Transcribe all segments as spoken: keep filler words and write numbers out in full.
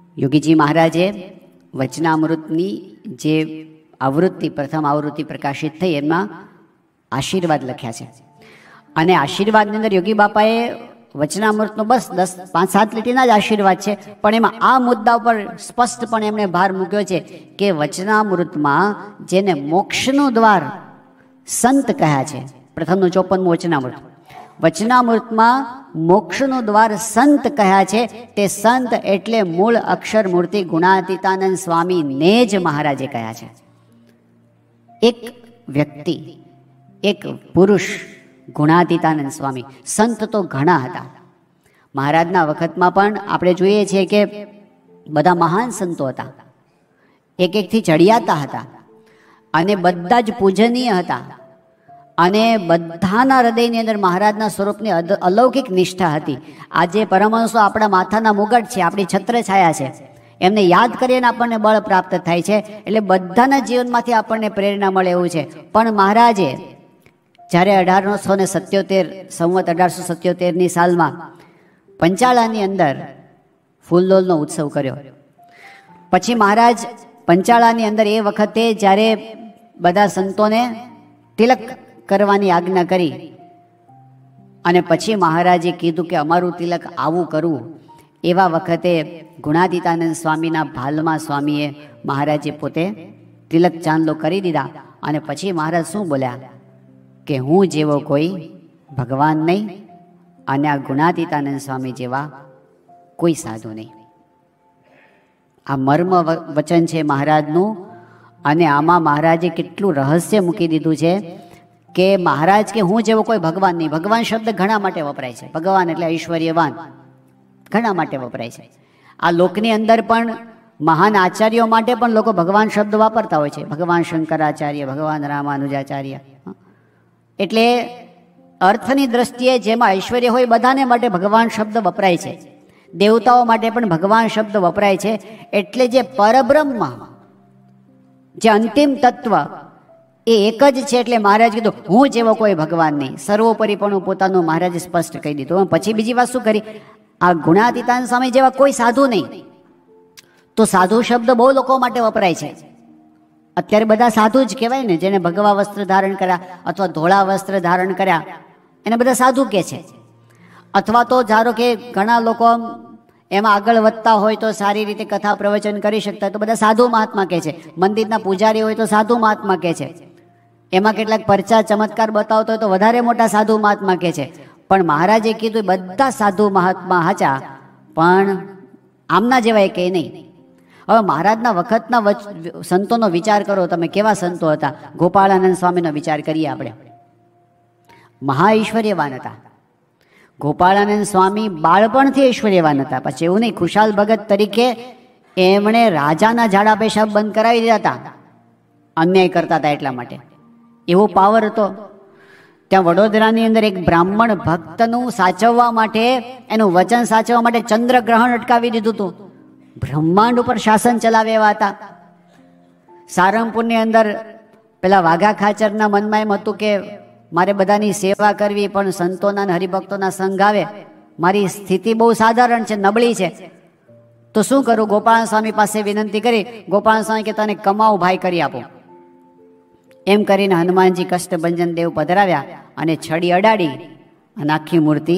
યોગીજી મહારાજે વચનામૃતની જે આવૃત્તિ, પ્રથમ આવૃત્તિ પ્રકાશિત થઈ એમાં આશીર્વાદ લખ્યા છે. અને આશીર્વાદની અંદર યોગી બાપાએ વચનામૃતનો બસ દસ પાંચ સાત લીટીના જ આશીર્વાદ છે, પણ એમાં આ મુદ્દા ઉપર સ્પષ્ટપણે એમણે ભાર મૂક્યો છે કે વચનામૃતમાં જેને મોક્ષનું દ્વાર સંત કહ્યા છે, પ્રથમનું ચોપનમું વચનામૃત, વચનામૃતમાં મોક્ષનું દ્વાર સંત કહ્યા છે. તે સંત એટલે મૂળ અક્ષર મૂર્તિ ગુણાતીતાનંદ સ્વામીને જ મહારાજે કહ્યા છે. એક વ્યક્તિ, એક પુરુષ ગુણાતીતાનંદ સ્વામી. સંત તો ઘણા હતા. મહારાજના વખતમાં પણ આપણે જોઈએ છીએ કે બધા મહાન સંતો હતા, એક એકથી ચડિયાતા હતા અને બધા જ પૂજનીય હતા. અને બધાના હૃદયની અંદર મહારાજના સ્વરૂપની અલૌકિક નિષ્ઠા હતી. આજે પરમહંસો આપણા માથાના મુગટ છે, આપણી છત્ર છાયા છે, એમને યાદ કરીને આપણને બળ પ્રાપ્ત થાય છે. એટલે બધાના જીવનમાંથી આપણને પ્રેરણા મળે એવું છે. પણ મહારાજે જ્યારે અઢારસો ને સત્યોતેર સંવત અઢારસો સત્યોતેરની સાલમાં પંચાળાની અંદર ફૂલદોલનો ઉત્સવ કર્યો. પછી મહારાજ પંચાળાની અંદર એ વખતે જ્યારે બધા સંતોને તિલક કરવાની આજ્ઞા કરી અને પછી મહારાજે કીધું કે અમારું તિલક આવું કરવું, એવા વખતે ગુણાતીતાનંદ સ્વામીના ભાલમાં સ્વામીએ મહારાજે પોતે તિલક ચાંદલો કરી દીધા. અને પછી મહારાજ શું બોલ્યા કે હું જેવો કોઈ ભગવાન નહીં અને આ ગુણાતીતાનંદ સ્વામી જેવા કોઈ સાધુ નહીં. આ મર્મ વચન છે મહારાજનું. અને આમાં મહારાજે કેટલું રહસ્ય મૂકી દીધું છે કે મહારાજ કે હું જેવો કોઈ ભગવાન નહીં. ભગવાન શબ્દ ઘણા માટે વપરાય છે. ભગવાન એટલે ઐશ્વર્યવાન, ઘણા માટે વપરાય છે. આ લોકની અંદર પણ મહાન આચાર્યો માટે પણ લોકો ભગવાન શબ્દ વાપરતા હોય છે. ભગવાન શંકરાચાર્ય, ભગવાન રામાનુજાચાર્ય. એટલે અર્થની દ્રષ્ટિએ જેમાં ઐશ્વર્ય હોય બધાને માટે ભગવાન શબ્દ વપરાય છે. દેવતાઓ માટે પણ ભગવાન શબ્દ વપરાય છે. એટલે જે પરબ્રહ્મ, જે અંતિમ તત્વ એ એક જ છે. એટલે મહારાજ કીધું હું જેવો કોઈ ભગવાન નહીં. સર્વોપરીપણું પોતાનું મહારાજે સ્પષ્ટ કહી દીધું. પછી બીજી વાત શું કરી, આ ગુણાતીતાનંદ સ્વામી જેવા કોઈ સાધુ નહીં. તો સાધુ શબ્દ બહુ લોકો માટે વપરાય છે. અત્યારે બધા સાધુ જ કહેવાય ને, જેને ભગવા વસ્ત્ર ધારણ કર્યા અથવા ધોળા વસ્ત્ર ધારણ કર્યા એને બધા સાધુ કહે છે. અથવા તો ધારો કે ઘણા લોકો એમાં આગળ વધતા હોય તો સારી રીતે કથા પ્રવચન કરી શકતા હોય તો બધા સાધુ મહાત્મા કહે છે. મંદિરના પૂજારી હોય તો સાધુ મહાત્મા કહે છે. એમાં કેટલાક પરચા ચમત્કાર બતાવતો હોય તો વધારે મોટા સાધુ મહાત્મા કહે છે. પણ મહારાજે કીધું બધા સાધુ મહાત્મા હાચા, પણ આમના જેવા એ કહે નહીં. હવે મહારાજના વખતના સંતોનો વિચાર કરો તમે, કેવા સંતો હતા. ગોપાળાનંદ સ્વામીનો વિચાર કરીએ આપણે. મહા ઐશ્વર્યવાન હતા. ગોપાળાનંદ સ્વામી બાળપણથી ઐશ્વર્યવાન હતા. પછી એવું નહીં, ખુશાલ ભગત તરીકે એમણે રાજાના ઝાડા પેશાબ બંધ કરાવી દીધા હતા, અન્યાય કરતા હતા એટલા માટે. એવો પાવર હતો. ત્યાં વડોદરાની અંદર એક બ્રાહ્મણ ભક્તનું સાચવવા માટે, એનું વચન સાચવવા માટે ચંદ્રગ્રહણ અટકાવી દીધું હતું. બ્રહ્માંડ ઉપર શાસન ચલાવે એવા હતા. સારંગપુરની અંદર પેલા વાઘા ખાચરના મનમાં એમ હતું કે મારે બધાની સેવા કરવી, પણ સંતોના અને હરિભક્તોના સંગ આવે, મારી સ્થિતિ બહુ સાધારણ છે, નબળી છે, તો શું કરું? ગોપાલ સ્વામી પાસે વિનંતી કરી. ગોપાલ સ્વામી કે તને કમાવું ભાઈ કરી આપો. એમ કરીને હનુમાનજી કષ્ટભંજન દેવ પધરાવ્યા અને છડી અડાડી અને આખી મૂર્તિ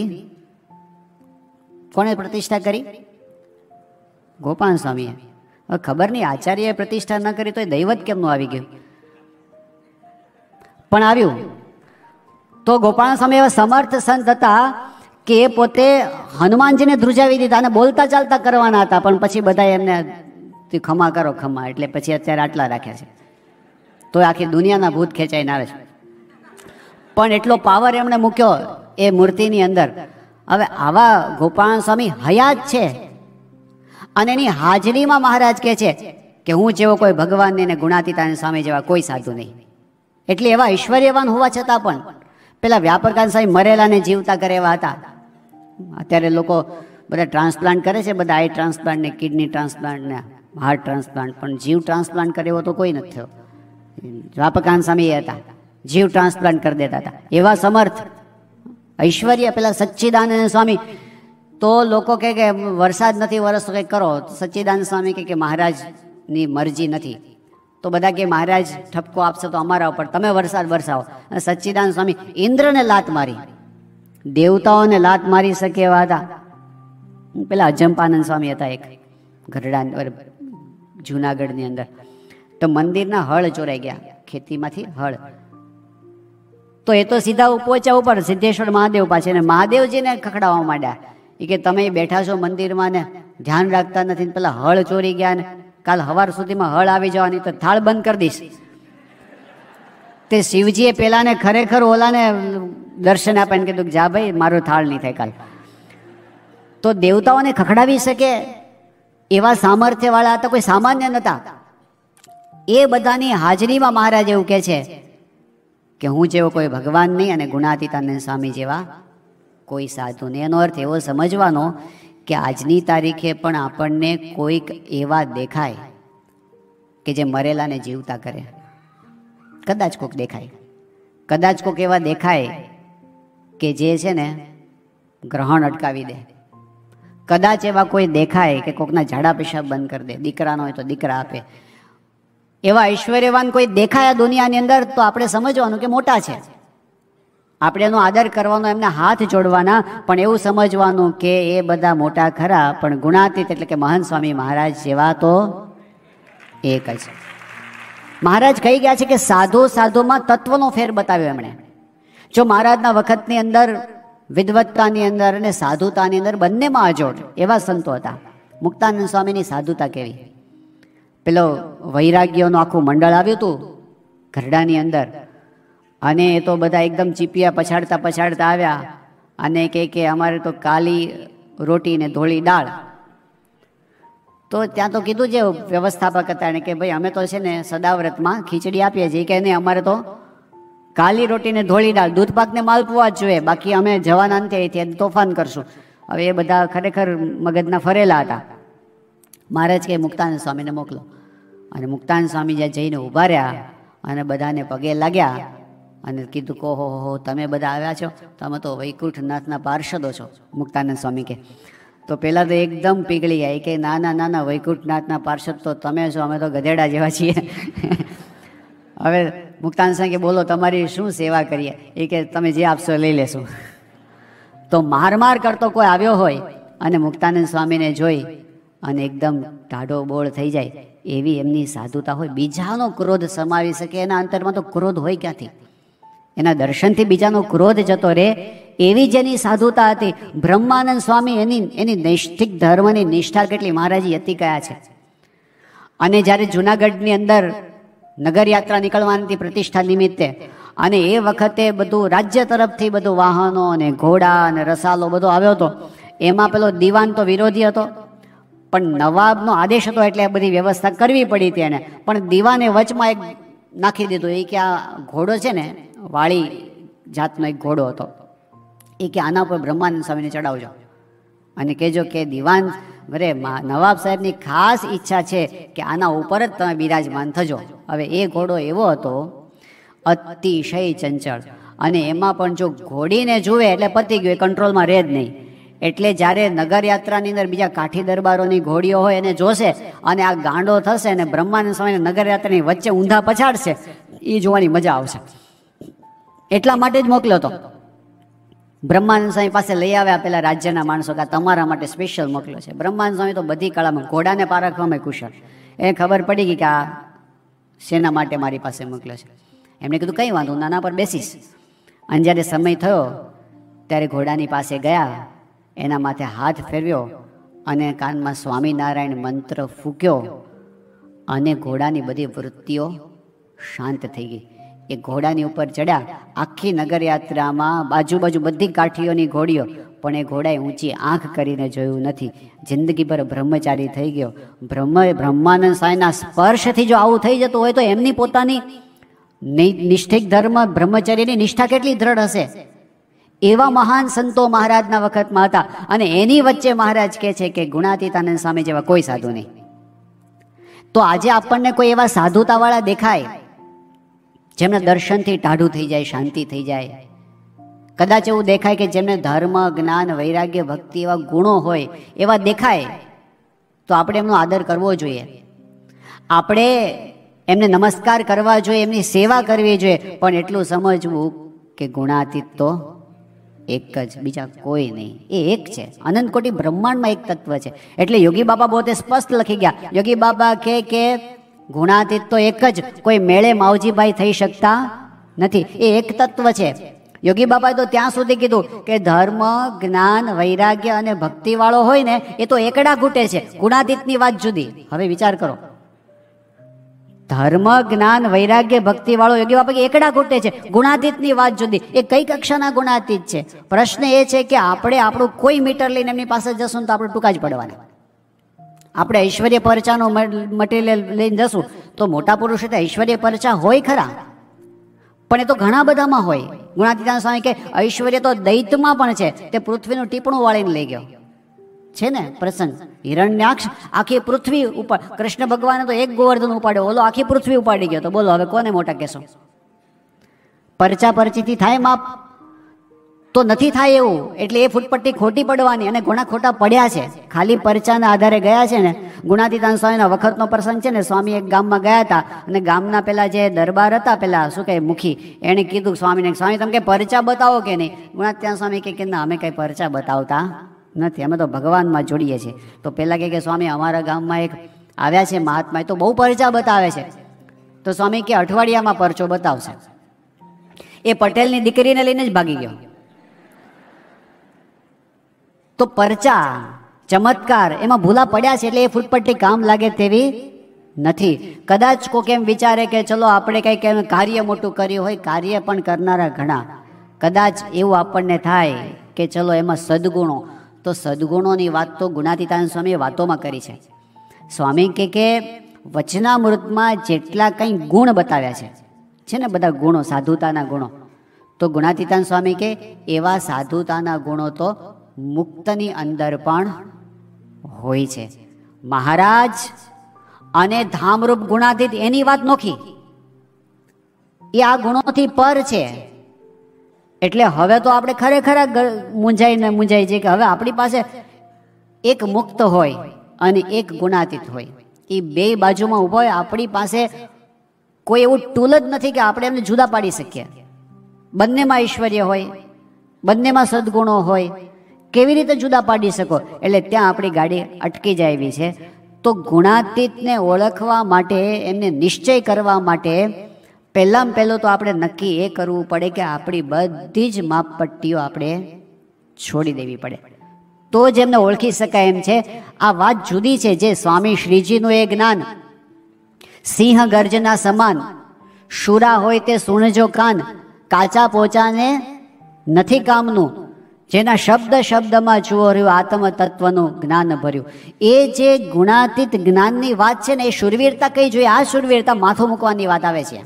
કોણે પ્રતિષ્ઠા કરી? ગોપાલ સ્વામીએ. હવે ખબર નહીં આચાર્યએ પ્રતિષ્ઠા ન કરી તો એ દૈવત કેમનું આવી ગયું, પણ આવ્યું. તો ગોપાલ સ્વામી એવા સમર્થ સંત હતા કે એ પોતે હનુમાનજીને ધ્રુજાવી દીધા અને બોલતા ચાલતા કરવાના હતા, પણ પછી બધા એમને ખમા કરો ખમા, એટલે પછી અત્યારે આટલા રાખ્યા છે. તો આખી દુનિયાના ભૂત ખેંચાઈને આવે છે. પણ એટલો પાવર એમણે મૂક્યો એ મૂર્તિની અંદર. હવે આવા ગોપાલ સ્વામી હયાત છે અને એની હાજરીમાં મહારાજ કહે છે કે હું જેવો કોઈ ભગવાન ને ગુણાતીતાનંદ સ્વામી જેવા કોઈ સાધુ નહીં. એટલે એવા ઐશ્વર્યવાન હોવા છતાં પણ પેલા વ્યાપકાનંદ સ્વામી મરેલાને જીવતા કરે એવા હતા. અત્યારે લોકો બધા ટ્રાન્સપ્લાન્ટ કરે છે, બધા આઈ ટ્રાન્સપ્લાન્ટ ને કિડની ટ્રાન્સપ્લાન્ટ ને હાર્ટ ટ્રાન્સપ્લાન્ટ, પણ જીવ ટ્રાન્સપ્લાન્ટ કરે એવો તો કોઈ નથી થયો. વ્યાપકાનંદ સ્વામી એ હતા, જીવ ટ્રાન્સપ્લાન્ટ કરી દેતા હતા. એવા સમર્થ ઐશ્વર્ય પેલા સચ્ચિદાનંદ સ્વામી તો લોકો કહે કે વરસાદ નથી વરસતો, કંઈક કરો. સચ્ચિદાનંદ સ્વામી કહે કે મહારાજની મરજી નથી. તો બધા કે મહારાજ ઠપકો આપશે તો અમારા ઉપર, તમે વરસાદ વરસાવો. અને સચ્ચિદાનંદ સ્વામી ઇન્દ્રને લાત મારી, દેવતાઓને લાત મારી શકે એવા હતા. પેલા અજંપાનંદ સ્વામી હતા એક ગઢડા જુનાગઢની અંદર. તો મંદિરના હળ ચોરાઈ ગયા, ખેતીમાંથી હળ. તો એ તો સીધા પહોંચ્યા ઉપર સિદ્ધેશ્વર મહાદેવ પાસે, ને મહાદેવજીને ખખડાવવા માંડ્યા. એ કે તમે બેઠા છો મંદિરમાં ને ધ્યાન રાખતા નથી, પેલા હળ ચોરી ગયા ને કાલ સવાર સુધીમાં હળ આવી જવાની, તો થાળ બંધ કરી દઈશ. તે શિવજીએ પેલાને ખરેખર ઓલાને દર્શન આપ્યા, કીધું જા ભાઈ મારો થાળ નહીં થાય કાલ. તો દેવતાઓને ખખડાવી શકે એવા સામર્થ્ય વાળા હતા, કોઈ સામાન્ય નતા. એ બધાની હાજરીમાં મહારાજ એવું કહે છે કે હું જેવો કોઈ ભગવાન નહીં અને ગુણાતીતાનંદ સ્વામી જેવા કોઈ સાધુ નહીં. એનો અર્થ એવો સમજવાનો કે આજની તારીખે પણ આપણને કોઈક એવા દેખાય કે જે મરેલાને જીવતા કરે. કદાચ કોઈક દેખાય, કદાચ કોઈક એવા દેખાય કે જે છે ને ગ્રહણ અટકાવી દે. કદાચ એવા કોઈ દેખાય કે કોકના ઝાડા પેશાબ બંધ કરી દે, દીકરાનો હોય તો દીકરા આપે. એવા ઐશ્વર્યવાન કોઈ દેખાયા દુનિયાની અંદર, તો આપણે સમજવાનું કે મોટા છે. આપણે એનો આદર કરવાનો, એમને હાથ જોડવાના, પણ એવું સમજવાનું કે એ બધા મોટા ખરા, પણ ગુણાતીત એટલે કે મહંત સ્વામી મહારાજ જેવા તો એક જ. મહારાજ કહી ગયા છે કે સાધુ સાધુમાં તત્વનો ફેર બતાવ્યો એમણે. જો મહારાજના વખતની અંદર વિદવત્તાની અંદર અને સાધુતાની અંદર બંનેમાં અજોડ એવા સંતો હતા. મુક્તાનંદ સ્વામીની સાધુતા કેવી! પેલો વૈરાગ્યોનું આખું મંડળ આવ્યું હતું ગઢડાની અંદર, અને એ તો બધા એકદમ ચીપિયા પછાડતા પછાડતા આવ્યા અને કહે કે અમારે તો કાલી રોટી ને ધોળી દાળ. તો ત્યાં તો કીધું જે વ્યવસ્થાપક હતા એને કે ભાઈ અમે તો છે ને સદાવ્રતમાં ખીચડી આપીએ છીએ, કે નહીં અમારે તો કાલી રોટી ને ધોળી દાળ, દૂધ પાક ને માલપુઆ જ જોઈએ, બાકી અમે જવાના અંતે અહીંથી તોફાન કરશું. હવે એ બધા ખરેખર મગજના ફરેલા હતા. મહારાજ કે મુક્તાનંદ સ્વામીને મોકલો. અને મુક્તાનંદ સ્વામી જ્યાં જઈને ઊભા રહ્યા અને બધાને પગે લાગ્યા અને કીધું કે ઓહો હો તમે બધા આવ્યા છો, તમે તો વૈકુંઠનાથના પાર્ષદો છો. મુક્તાનંદ સ્વામી કે તો પહેલાં તો એકદમ પીગળી ગયા, કે ના ના ના ના વૈકુંઠનાથના પાર્ષદ તો તમે છો, અમે તો ગધેડા જેવા છીએ. હવે મુક્તાનંદ સ્વામી કે બોલો તમારી શું સેવા કરીએ? એ કે તમે જે આપશો લઈ લેશું. તો માર માર કરતો કોઈ આવ્યો હોય અને મુક્તાનંદ સ્વામીને જોઈ અને એકદમ ટાઢો બોળ થઈ જાય, એવી એમની સાધુતા હોય. બીજાનો ક્રોધ સમાવી શકે, એના અંતરમાં તો ક્રોધ હોય ક્યાંથી? એના દર્શનથી બીજાનો ક્રોધ જતો રહે, એવી જેની સાધુતા હતી. બ્રહ્માનંદ સ્વામી એની એની નૈષ્ઠિક ધર્મની નિષ્ઠા કેટલી મહારાજી હતી કયા છે. અને જ્યારે જુનાગઢની અંદર નગરયાત્રા નીકળવાની હતી પ્રતિષ્ઠા નિમિત્તે, અને એ વખતે બધું રાજ્ય તરફથી બધું વાહનો અને ઘોડા અને રસાલો બધો આવ્યો હતો. એમાં પેલો દિવાન તો વિરોધી હતો, પણ નવાબનો આદેશ હતો એટલે બધી વ્યવસ્થા કરવી પડી હતી એને. પણ દિવાને વચમાં એક નાખી દીધું, એ કે આ ઘોડો છે ને વાળી જાતનો એક ઘોડો હતો, એ કે આના પર બ્રહ્માનંદ સ્વામીને ચડાવજો અને કહેજો કે દિવાન અરે નવાબ સાહેબની ખાસ ઈચ્છા છે કે આના ઉપર જ તમે બિરાજમાન થજો. હવે એ ઘોડો એવો હતો અતિશય ચંચળ, અને એમાં પણ જો ઘોડીને જુએ એટલે પતી ગયું, એ કંટ્રોલમાં રહે જ નહીં. એટલે જ્યારે નગરયાત્રાની અંદર બીજા કાઠી દરબારોની ઘોડીઓ હોય એને જોશે અને આ ગાંડો થશે અને બ્રહ્માનંદ સ્વામીને નગરયાત્રાની વચ્ચે ઊંધા પછાડશે, એ જોવાની મજા આવશે. એટલા માટે જ મોકલ્યો હતો. બ્રહ્માનંદ સ્વામી પાસે લઈ આવ્યા પેલા રાજ્યના માણસો કે તમારા માટે સ્પેશિયલ મોકલ્યો છે. બ્રહ્માનંદ સ્વામી તો બધી કળામાં, ઘોડાને પારખવામાં કુશળ. એને ખબર પડી ગઈ કે આ શેના માટે મારી પાસે મોકલ્યો છે. એમણે કીધું કંઈ વાંધો, નાના પર બેસીશ. અને જ્યારે સમય થયો ત્યારે ઘોડાની પાસે ગયા, એના માથે હાથ ફેરવ્યો અને કાનમાં સ્વામિનારાયણ મંત્ર ફૂંક્યો અને ઘોડાની બધી વૃત્તિઓ શાંત થઈ ગઈ. એ ઘોડાની ઉપર ચડ્યા. આખી નગરયાત્રામાં બાજુ બાજુ બધી કાઠીઓની ઘોડીઓ, પણ એ ઘોડાએ ઊંચી આંખ કરીને જોયું નથી. જિંદગીભર બ્રહ્મચારી થઈ ગયો. બ્રહ્મ બ્રહ્માનંદ સ્વામીના સ્પર્શથી જો આવું થઈ જતું હોય તો એમની પોતાની નિષ્ઠિક ધર્મ બ્રહ્મચર્યની નિષ્ઠા કેટલી દ્રઢ હશે. એવા મહાન સંતો મહારાજના વખતમાં હતા. અને એની વચ્ચે મહારાજ કહે છે કે ગુણાતીતાનંદ સ્વામી જેવા કોઈ સાધુ નહીં. તો આજે આપણને કોઈ એવા સાધુતાવાળા દેખાય જેમના દર્શનથી ટાઢું થઈ જાય, શાંતિ થઈ જાય. કદાચ એવું દેખાય કે જેમને ધર્મ, જ્ઞાન, વૈરાગ્ય, ભક્તિ એવા ગુણો હોય એવા દેખાય તો આપણે એમનો આદર કરવો જોઈએ, આપણે એમને નમસ્કાર કરવા જોઈએ, એમની સેવા કરવી જોઈએ, પણ એટલું સમજવું કે ગુણાતીત તો એક જ, બીજા કોઈ નહીં, એ એક છે. અનંત કોટી બ્રહ્માંડમાં એક તત્વ છે. એટલે યોગી બાબા બહુ સ્પષ્ટ લખી ગયા. યોગી બાબા કહે કે ગુણાતીત તો એક જ, કોઈ મેળે માવજીભાઈ થઈ શકતા નથી, એ એક તત્વ છે. યોગી બાબાએ તો ત્યાં સુધી કીધું કે ધર્મ, જ્ઞાન, વૈરાગ્ય અને ભક્તિ વાળો હોય ને એ તો એકડા ઘૂંટે છે, ગુણાતીતની વાત જુદી. હવે વિચાર કરો, ધર્મ, જ્ઞાન, વૈરાગ્ય, ભક્તિ વાળો યોગી બાપા કે એકડા ઘૂંટે છે, ગુણાતીતની વાત જુદી. એ કઈ કક્ષાના ગુણાતીત છે? પ્રશ્ન એ છે કે આપણે આપણું કોઈ મીટર લઈને એમની પાસે જશું તો આપણે ટૂંકા જ પડવાના. આપણે ઐશ્વર્ય પરચાનું મટીરિયલ લઈને જશું તો મોટા પુરુષ એટલે ઐશ્વર્ય પરચા હોય ખરા, પણ એ તો ઘણા બધામાં હોય. ગુણાતીતાન સ્વામી કે ઐશ્વર્ય તો દૈત્યમાં પણ છે. તે પૃથ્વીનું ટીપણું વાળીને લઈ ગયો છે ને પ્રસંગ. હિરણ્યાક્ષ આખી પૃથ્વી ઉપર, કૃષ્ણ ભગવાને તો એક ગોવર્ધન ઉપાડ્યો, ઓલો આખી પૃથ્વી ઉપાડી ગયો. તો બોલો હવે કોને મોટા કહેશો? પરચા પરચીથી થાય માપ? તો નથી થાય એવું. એટલે એ ફૂટપટ્ટી ખોટી પડવાની, અને ઘણા ખોટા પડ્યા છે, ખાલી પરચાના આધારે ગયા છે ને. ગુણાતીતાન સ્વામીના વખતનો પ્રસંગ છે ને, સ્વામી એક ગામમાં ગયા હતા અને ગામના પેલા જે દરબાર હતા, પેલા શું કહે મુખી, એણે કીધું સ્વામીને, સ્વામી તમે કે પરચા બતાવો કે નહીં? ગુણાતીતાન સ્વામી કે ના, અમે કઈ પરચા બતાવતા નથી, અમે તો ભગવાનમાં જોડીએ છીએ. તો પેલા કે સ્વામી અમારા ગામમાં એક આવ્યા છે મહાત્મા, એ તો બહુ પરચા બતાવે છે. તો સ્વામી કે અઠવાડિયામાં પરચો બતાવશે. એ પટેલની દીકરીને લઈને જ ભાગી ગયો. તો પરચા, ચમત્કાર એમાં ભૂલા પડ્યા છે, એટલે એ ફૂટપટ્ટી કામ લાગે તેવી નથી. કદાચ કોઈ કેમ વિચારે કે ચલો આપણે કંઈક એમ કાર્ય મોટું કર્યું હોય, કાર્ય પણ કરનારા ઘણા, કદાચ એવું આપણને થાય કે ચલો એમાં સદગુણો, તો સદગુણોની વાત તો ગુણાતીતાન સ્વામીએ વાતોમાં કરી છે. સ્વામી કે કે વચનામૃતમાં જેટલા કંઈ ગુણ બતાવ્યા છે છે ને, બધા ગુણો, સાધુતાના ગુણો, તો ગુણાતીતાન સ્વામી કે એવા સાધુતાના ગુણો તો મુક્તની અંદર પણ હોય છે. મહારાજ અને ધામરૂપ ગુણાતીત એની વાત નોખી, એ આ ગુણોથી પર છે. એટલે હવે તો આપણે ખરેખર મૂંઝાઈને મૂંઝાઈ છે કે હવે આપણી પાસે એક મુક્ત હોય અને એક ગુણાતીત હોય, એ બે બાજુમાં ઊભો હોય. આપણી પાસે કોઈ એવું ટૂલ જ નથી કે આપણે એમને જુદા પાડી શકીએ. બંનેમાં ઐશ્વર્ય હોય, બંનેમાં સદગુણો હોય, કેવી રીતે જુદા પાડી શકો? એટલે ત્યાં આપણી ગાડી અટકી જાય એવી છે. તો ગુણાતીતને ઓળખવા માટે, એમને નિશ્ચય કરવા માટે પહેલાં પહેલું તો આપણે નક્કી એ કરવું પડે કે આપણી બધી જ માપપટ્ટીઓ આપણે છોડી દેવી પડે, તો જ એમને ઓળખી શકાય એમ છે. આ વાત જુદી છે. જે સ્વામી શ્રીજીનું એ જ્ઞાન સિંહ ગર્જના સમાન, શુરા હોય તે સુણજો કાન, કાચા પોચાને નથી કામનું, જેના શબ્દ શબ્દમાં જુઓ રહ્યું આત્મ તત્વનું જ્ઞાન ભર્યું. એ જે ગુણાતીત જ્ઞાનની વાત છે ને, એ શુરવીરતા કઈ જોઈએ? આ શુરવીરતા માથું મૂકવાની વાત આવે છે.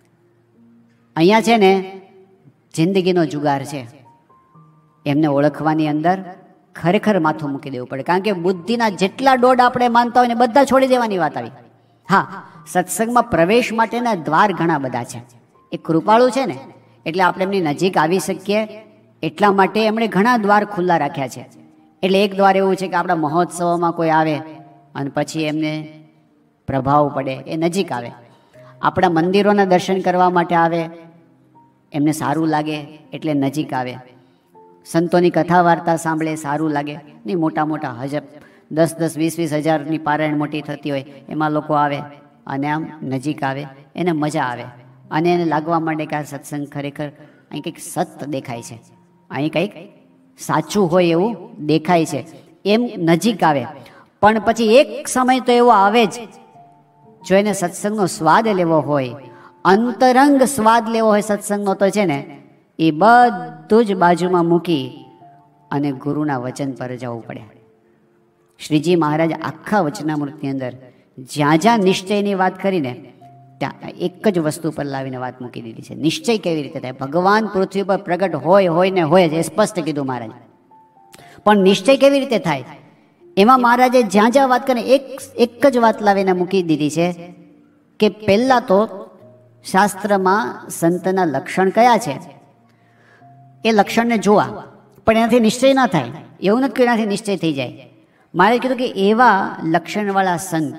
અહીંયા છે ને જિંદગીનો જુગાર છે, એમને ઓળખવાની અંદર ખરેખર માથું મૂકી દેવું પડે. કારણ કે બુદ્ધિના જેટલા દોડ આપણે માનતા હોય ને બધા છોડી દેવાની વાત આવી. હા, સત્સંગમાં પ્રવેશ માટેના દ્વાર ઘણા બધા છે. એ કૃપાળુ છે ને, એટલે આપણે એમની નજીક આવી શકીએ એટલા માટે એમણે ઘણા દ્વાર ખુલ્લા રાખ્યા છે. એટલે એક દ્વાર એવું છે કે આપણા મહોત્સવમાં કોઈ આવે અને પછી એમને પ્રભાવ પડે, એ નજીક આવે. આપણા મંદિરોના દર્શન કરવા માટે આવે, એમને સારું લાગે એટલે નજીક આવે. સંતોની કથા વાર્તા સાંભળે, સારું લાગે. નહીં મોટા મોટા હજાર, દસ દસ વીસ વીસ હજારની પારાયણ મોટી થતી હોય, એમાં લોકો આવે અને આમ નજીક આવે, એને મજા આવે અને એને લાગવા માંડે કે આ સત્સંગ ખરેખર અહીં કંઈક સત દેખાય છે, અહીં કંઈક સાચું હોય એવું દેખાય છે, એમ નજીક આવે. પણ પછી એક સમય તો એવો આવે જ, જો એને સત્સંગનો સ્વાદ લેવો હોય, અંતરંગ સ્વાદ લેવો હોય સત્સંગનો, તો છે ને એ બધું જ બાજુમાં મૂકી અને ગુરુના વચન પર જવું પડે. શ્રીજી મહારાજ આખા વચનામૃતની અંદર જ્યાં જ્યાં નિશ્ચયની વાત કરીને ત્યાં એક જ વસ્તુ પર લાવીને વાત મૂકી દીધી છે. નિશ્ચય કેવી રીતે થાય? ભગવાન પૃથ્વી પર પ્રગટ હોય હોય ને હોય જ, એ સ્પષ્ટ કીધું મહારાજ. પણ નિશ્ચય કેવી રીતે થાય? એમાં મહારાજે જ્યાં જ્યાં વાત કરીને એક એક જ વાત લાવીને મૂકી દીધી છે કે પહેલાં તો શાસ્ત્રમાં સંતના લક્ષણ કયા છે, એ લક્ષણને જોવા, પણ એનાથી નિશ્ચય ના થાય. એવું નથી કે એનાથી નિશ્ચય થઈ જાય. મારે કીધું કે એવા લક્ષણવાળા સંત,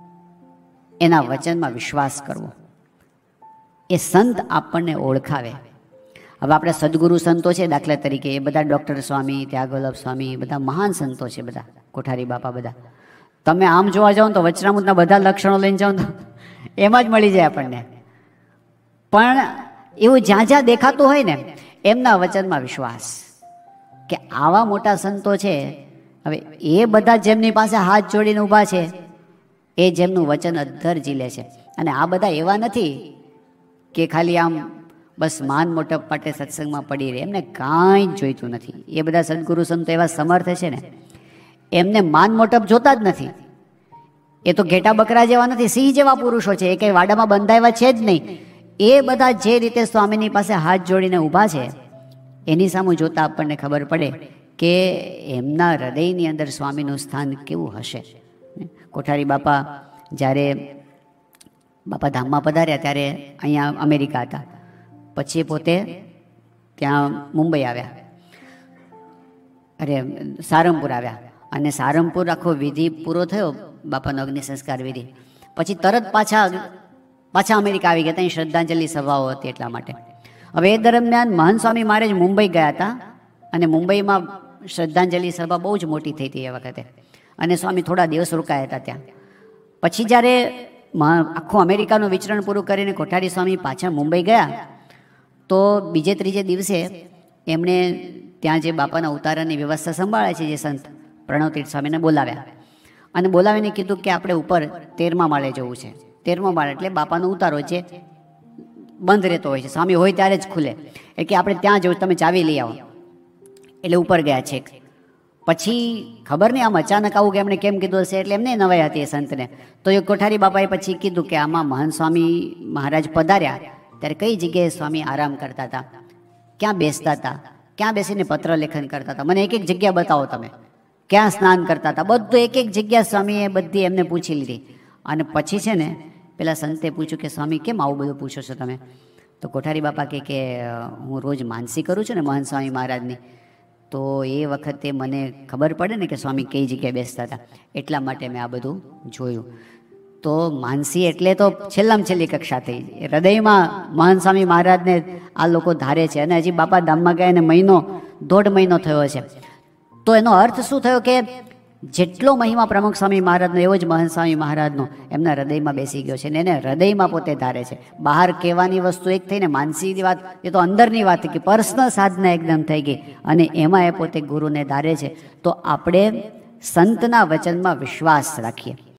એના વચનમાં વિશ્વાસ કરવો. એ સંત આપણને ઓળખાવે. હવે આપણે સદગુરુ સંતો છે, દાખલા તરીકે એ બધા ડૉક્ટર સ્વામી, ત્યાગવલ્લભ સ્વામી, બધા મહાન સંતો છે, બધા કોઠારી બાપા, બધા તમે આમ જોવા જાઓ તો વચનામૃતના બધા લક્ષણો લઈને જાઓ તો એમાં જ મળી જાય આપણને. પણ એવું જ્યાં જ્યાં દેખાતું હોય ને, એમના વચનમાં વિશ્વાસ, કે આવા મોટા સંતો છે. હવે એ બધા જેમની પાસે હાથ જોડીને ઊભા છે, એ જેમનું વચન અધ્ધર ઝીલે છે. અને આ બધા એવા નથી કે ખાલી આમ બસ માન મોટપ માટે સત્સંગમાં પડી રહે, એમને કાંઈ જ જોઈતું નથી. એ બધા સદગુરુ સંતો એવા સમર્થ છે ને, એમને માન મોટપ જોતા જ નથી. એ તો ઘેટા બકરા જેવા નથી, સિંહ જેવા પુરુષો છે. એ કંઈ વાડામાં બંધાયેલા છે જ નહીં. એ બધા જે રીતે સ્વામીની પાસે હાથ જોડીને ઊભા છે, એની સામે જોતા આપણને ખબર પડે કે એમના હૃદયની અંદર સ્વામીનું સ્થાન કેવું હશે. કોઠારી બાપા જ્યારે બાપા ધામમાં પધાર્યા ત્યારે અહીંયા અમેરિકા હતા, પછી પોતે ત્યાં મુંબઈ આવ્યા, અરે સારંગપુર આવ્યા. અને સારંગપુર આખો વિધિ પૂરો થયો, બાપાનો અગ્નિ સંસ્કાર વિધિ, પછી તરત પાછા પાછા અમેરિકા આવી ગયા. ત્યાં શ્રદ્ધાંજલિ સભાઓ હતી એટલા માટે. હવે એ દરમિયાન મહંત સ્વામી મહારાજ મુંબઈ ગયા હતા, અને મુંબઈમાં શ્રદ્ધાંજલિ સભા બહુ જ મોટી થઈ હતી એ વખતે, અને સ્વામી થોડા દિવસ રોકાયા હતા ત્યાં. પછી જ્યારે આખું અમેરિકાનું વિચરણ પૂરું કરીને કોઠારી સ્વામી પાછા મુંબઈ ગયા, તો બીજે ત્રીજે દિવસે એમણે ત્યાં જે બાપાના ઉતારાની વ્યવસ્થા સંભાળે છે જે સંત પ્રણવતીર્થ સ્વામીને બોલાવ્યા, અને બોલાવીને કીધું કે આપણે ઉપર તેરમા માળે જવું છે. તેરમો માળ એટલે બાપાનો ઉતારો જે બંધ રહેતો હોય છે, સ્વામી હોય ત્યારે જ ખુલે, એટલે આપણે ત્યાં જવું, તમે ચાવી લઈ આવો. એટલે ઉપર ગયા છે. પછી ખબર નહીં આમ અચાનક આવું કે એમણે કેમ કીધું હશે, એટલે એમને નવાઈ હતી એ સંતને. તો એ કોઠારી બાપાએ પછી કીધું કે આમાં મહંત સ્વામી મહારાજ પધાર્યા ત્યારે કઈ જગ્યાએ સ્વામી આરામ કરતા હતા, ક્યાં બેસતા હતા, ક્યાં બેસીને પત્ર લેખન કરતા હતા, મને એક એક જગ્યા બતાવો તમે, ક્યાં સ્નાન કરતા હતા, બધું એક એક જગ્યા સ્વામીએ બધી એમને પૂછી લીધી. અને પછી છે ને પેલા સંતે પૂછ્યું કે સ્વામી કેમ આવું બધું પૂછો છો તમે? તો કોઠારી બાપા કહે કે હું રોજ માનસી કરું છું ને મહંત સ્વામી મહારાજની, તો એ વખતે મને ખબર પડે ને કે સ્વામી કઈ જગ્યાએ બેસતા હતા, એટલા માટે મેં આ બધું જોયું. તો માનસી એટલે તો છેલ્લામાં છેલ્લી કક્ષા થઈ. હૃદયમાં મહંત સ્વામી મહારાજને આ લોકો ધારે છે, અને હજી બાપા ધામમાં ગયા એને મહિનો દોઢ મહિનો થયો છે. તો એનો અર્થ શું થયો કે જેટલો મહિમા પ્રમુખ સ્વામી મહારાજનો એવો જ મહંત સ્વામી મહારાજનો એમના હૃદયમાં બેસી ગયો છે, ને એને હૃદયમાં પોતે ધારે છે. બહાર કહેવાની વસ્તુ એક થઈને માનસીની વાત એ તો અંદરની વાત કે પર્સનલ સાધના એકદમ થઈ ગઈ, અને એમાં એ પોતે ગુરુને ધારે છે. તો આપણે સંતના વચનમાં વિશ્વાસ રાખીએ.